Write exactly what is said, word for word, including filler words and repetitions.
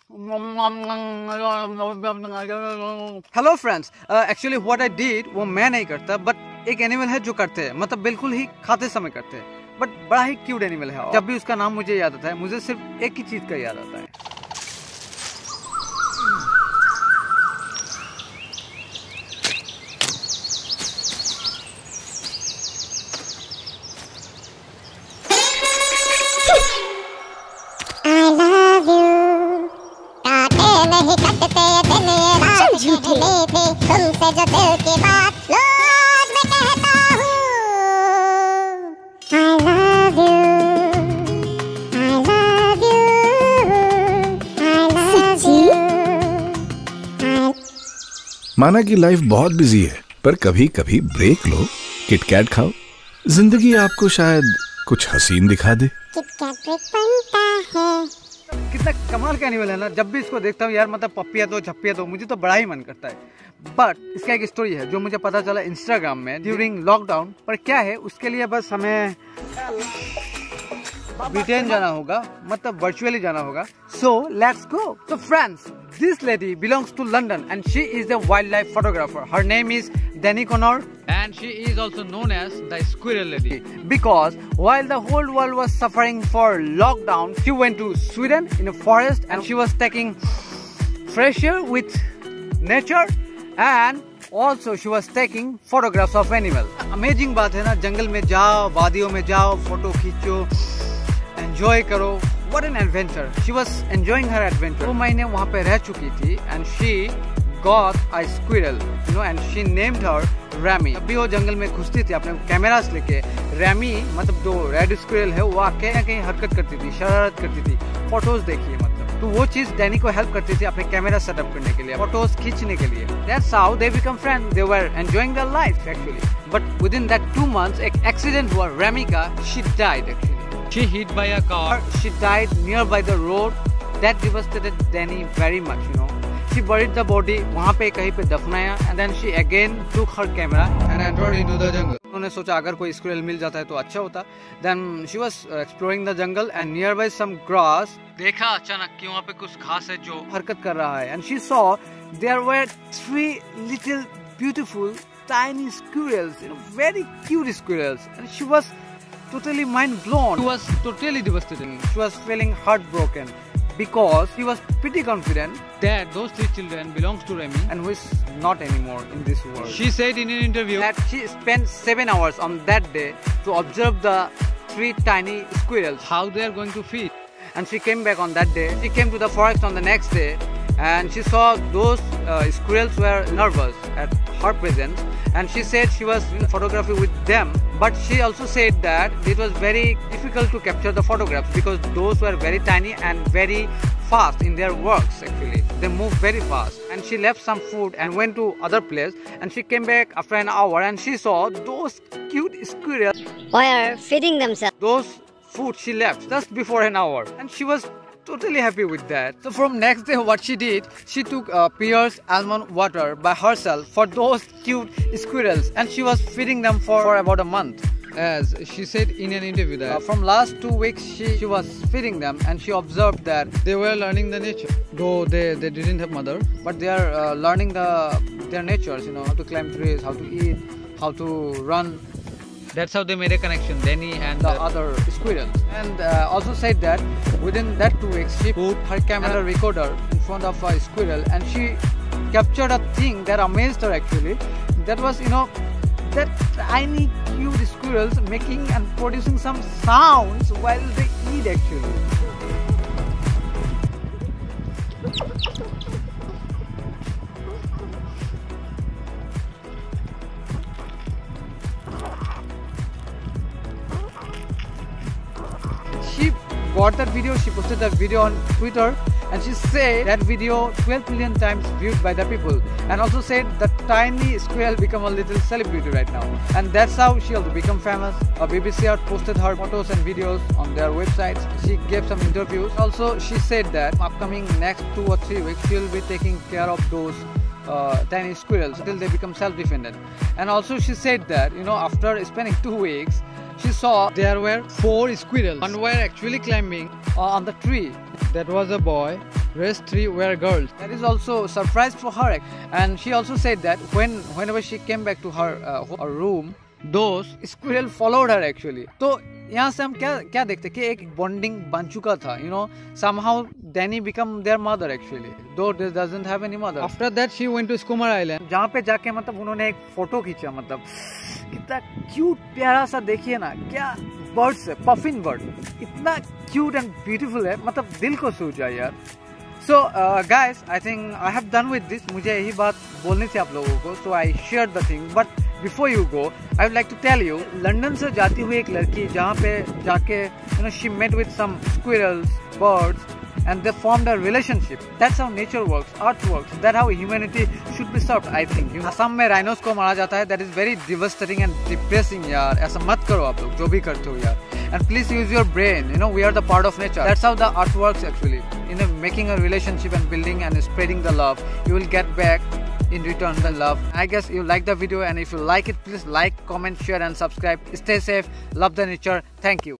Hello friends, actually what I did वो मैं नहीं करता, बट एक एनिमल है जो करते हैं, मतलब बिल्कुल ही खाते समय करते हैं, बट बड़ा ही क्यूट एनिमल है। जब भी उसका नाम मुझे याद आता है, मुझे सिर्फ एक ही चीज का याद आता है। तुमसे जो दिल की बात रोज मैं कहता हूँ I love you, I love you, I love you। माना कि लाइफ बहुत बिजी है, पर कभी कभी ब्रेक लो, किटकैट खाओ, जिंदगी आपको शायद कुछ हसीन दिखा दे। किटकैट ब्रेक बनता है। कितना कमाल का एनिमल है ना। जब भी इसको देखता हूँ यार, मतलब पप्पिया तो छप्पिया तो मुझे तो बड़ा ही मन करता है। बट इसका एक स्टोरी है जो मुझे पता चला इंस्टाग्राम में ड्यूरिंग लॉकडाउन। पर क्या है, उसके लिए बस हमें ब्रिटेन जाना होगा, मतलब वर्चुअली जाना होगा। So let's go. So friends, this lady belongs to London and she is a wildlife photographer. Her name is Dani Connor and she is also known as the Squirrel Lady, because while the whole world was suffering for lockdown, she went to Sweden in a forest and she was taking fresh air with nature and also she was taking photographs of animals. Amazing बात है ना, जंगल में जाओ, वादियों में जाओ, photo खींचो, enjoy करो। What an adventure! She was enjoying her adventure. दो महीने वहाँ पे रह चुकी थी and she got a squirrel, you know, and she named her Rami. जब भी वो जंगल में घुसती थी अपने कैमरास लेके, रैमी मतलब जो रेड स्क्विरल है वो आके कहीं हरकत करती थी, शरारत करती थी। फोटोज देखिए, मतलब तो वो चीज डैनी को हेल्प करती थी अपने कैमरा सेटअप करने के लिए, फोटोज खींचने के लिए। That's how they become friends. They were enjoying their life actually. But within that two months, एक एक्सीडेंट हुआ रैमी का। She died actually. She hit by a car. She died nearby the road. That devastated Dani very much, you know. She buried the body. वहाँ पे कहीं पे दफनाया, and then she again took her camera and entered into the jungle. उन्होंने सोचा अगर कोई squirrel मिल जाता है तो अच्छा होता। Then she was exploring the jungle and nearby some grass. देखा अचानक कि वहाँ पे कुछ घास है जो हरकत कर रहा है, and she saw there were three little beautiful tiny squirrels, you know, very cute squirrels, and she was totally mind blown. She was totally devastated. She was feeling heartbroken because she was pretty confident that those three children belongs to Remy and who is not anymore in this world. She said in an interview that she spent seven hours on that day to observe the three tiny squirrels, how they are going to feed. And she came back on that day. She came to the forest on the next day and she saw those uh, squirrels were nervous at her presence, and she said she was in photography with them, but she also said that it was very difficult to capture the photographs because those were very tiny and very fast in their works. Actually they move very fast, and she left some food and went to other place, and she came back after an hour and she saw those cute squirrels Were feeding themselves. those food she left just before an hour, and she was totally happy with that. So from next day what she did, she took uh, Pierre's almond water by herself for those cute squirrels, and she was feeding them for, for about a month. As she said in an interview that uh, from last two weeks she, she was feeding them, and she observed that they were learning the nature, though they, they didn't have mother, but they are uh, learning the their natures, you know, how to climb trees, how to eat, how to run. That's how they made a connection, Dani and the other squirrels. And uh, also said that within that two weeks, she put her camera recorder in front of a squirrel, and she captured a thing that amazed her actually. That was, you know, that tiny cute squirrels making and producing some sounds while they eat actually. She got that video, she posted that video on Twitter, and she said that video twelve million times viewed by the people, and also said the tiny squirrel become a little celebrity right now, and that's how she also become famous. A B B C Earth posted her photos and videos on their websites. She gave some interviews. Also she said that upcoming next two or three weeks she will be taking care of those Uh, tiny squirrels until they become self-dependent. And also she said that, you know, after spending two weeks she saw there were four squirrels. One were actually climbing uh, on the tree. That was a boy rest three were girls. That is also a surprise for her. And she also said that when whenever she came back to her, uh, her room, those squirrel followed her actually. तो यहाँ से हम क्या क्या देखते कि एक bonding बन चुका था. You know, somehow Danny become their mother actually. Though this doesn't have any mother. After that she went to Skomer Island. जहाँ पे जाके मतलब उन्होंने एक फोटो खींचा. मतलब कितना क्यूट प्यारा सा देखिए ना, क्या बर्ड्स है, पफिन बर्ड इतना क्यूट एंड ब्यूटीफुल है, मतलब दिल को छू जाए यार. So uh, guys, I think I have done with this. मुझे यही बात बोलनी थी आप लोगों को. So I shared the thing. But before you go, I would like to tell you, London से जाती हुई एक लड़की जहाँ पे जाके you know she met with some squirrels, birds, and they formed a relationship. That's how nature works, earth works. That's how humanity should be served, I think. You know, Assam में rhinos को मारा जाता है. That is very devastating and depressing यार. ऐसा मत करो आप लोग जो भी करते हो यार. And please use your brain. You know, we are the part of nature. That's how the earth works actually. You know, making a relationship and building and spreading the love, you will get back in return the love. I guess you like the video, and if you like it, please like, comment, share and subscribe. Stay safe. Love the nature. Thank you.